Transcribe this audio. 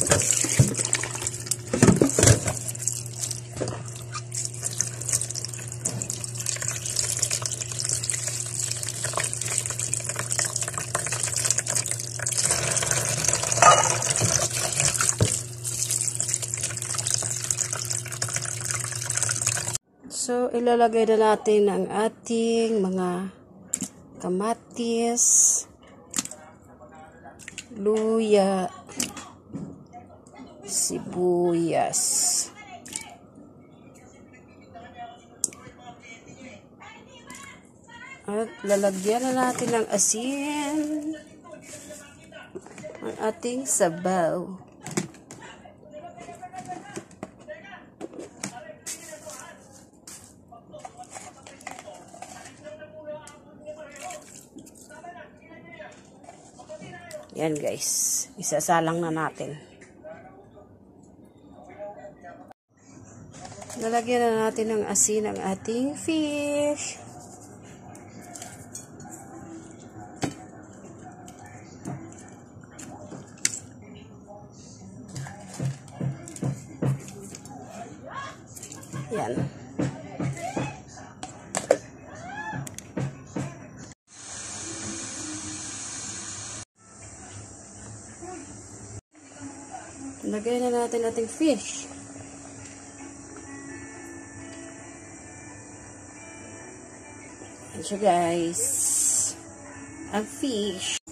So, ilalagay na natin ang ating mga kamatis, luya, sibuyas. At lalagyan na natin ng asin ang ating sabaw. Yan guys, isasalang na natin. Nalagyan na natin ng asin ang ating fish. Yan. Lagay na natin ating fish. Yan siya guys. Ang fish.